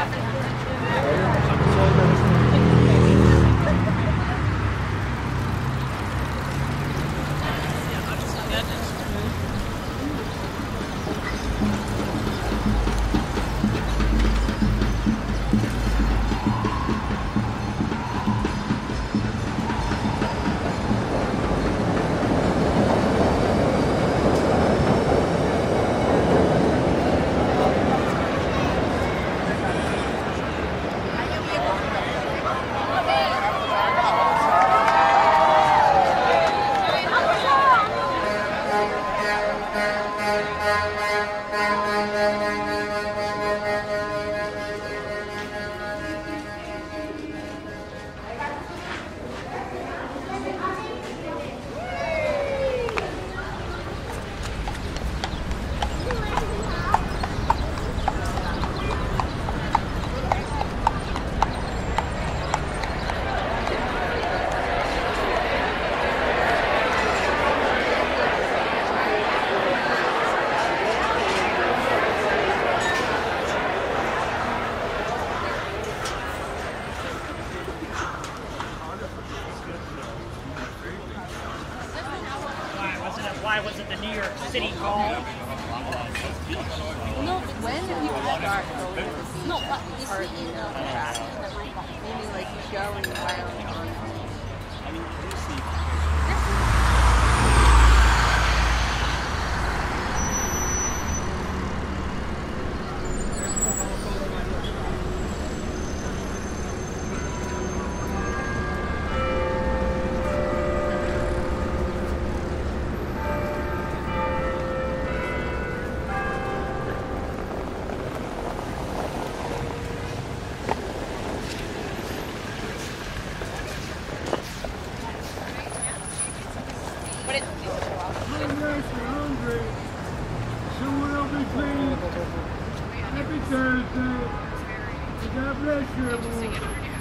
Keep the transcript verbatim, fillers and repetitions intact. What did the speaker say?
Why was it the New York City Hall? No, when do people start going to see no, this part in the craft? Maybe like you go and you buy it on. I mean, you do see. Happy Thursday. God bless you, everyone.